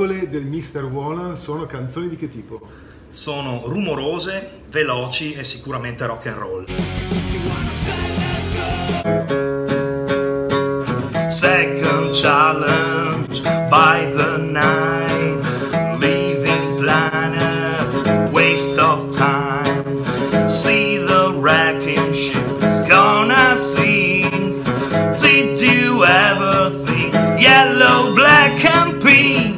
regole del Mr. Wolan sono canzoni di che tipo? Sono rumorose, veloci e sicuramente rock and roll. Second challenge by the night, leaving planet, waste of time. See the wrecking ship is gonna sink. Did you ever think yellow, black and pink?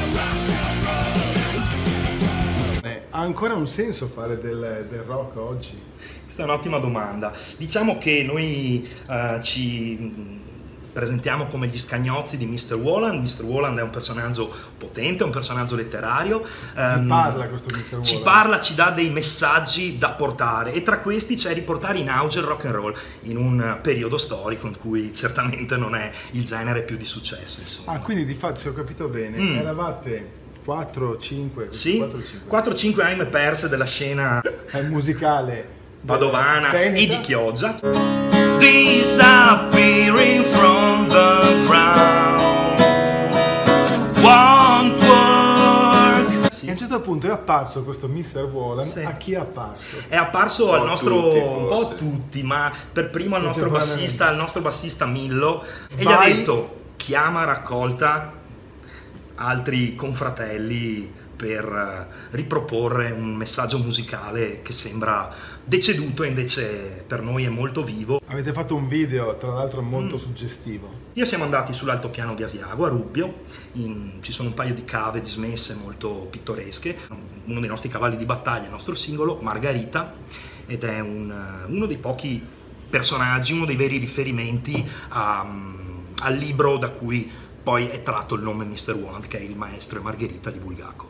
Ha ancora un senso fare del rock oggi? Questa è un'ottima domanda. Diciamo che noi ci presentiamo come gli scagnozzi di Mr. Wolan. Mr. Wolan è un personaggio potente, un personaggio letterario. Ci parla questo Mr. Wolan? Ci parla, ci dà dei messaggi da portare e tra questi c'è riportare in auge il rock and roll in un periodo storico in cui certamente non è il genere più di successo, insomma. Ah, quindi di fatto, se ho capito bene, eravate 4-5 sì, 4-5 anime perse della scena musicale padovana e di Chioggia. Disappearing from the ground, won't work. E a un certo punto è apparso questo Mr. Wolan. Sì. A chi è apparso? È apparso al nostro, tutti, un po' forse. tutti, ma per primo al nostro bassista Millo, e gli ha Vai. detto: chiama a raccolta altri confratelli per riproporre un messaggio musicale che sembra deceduto e invece per noi è molto vivo. Avete fatto un video, tra l'altro, molto suggestivo. Io siamo andati sull'altopiano di Asiago, a Rubbio, ci sono un paio di cave dismesse molto pittoresche. Uno dei nostri cavalli di battaglia, il nostro singolo, Margarita, ed è uno dei pochi personaggi, uno dei veri riferimenti al libro da cui poi è tratto il nome Mr. Wolan, che è Il maestro e Margherita di Bulgakov.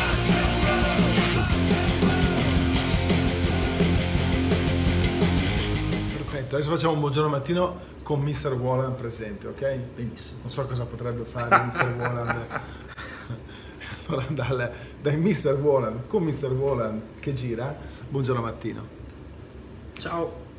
Perfetto, adesso facciamo un buongiorno mattino con Mr. Wolan presente, ok? Benissimo. Non so cosa potrebbe fare Mr. Wolan. Allora, dai Mr. Wolan con Mr. Wolan che gira, buongiorno mattino. Ciao!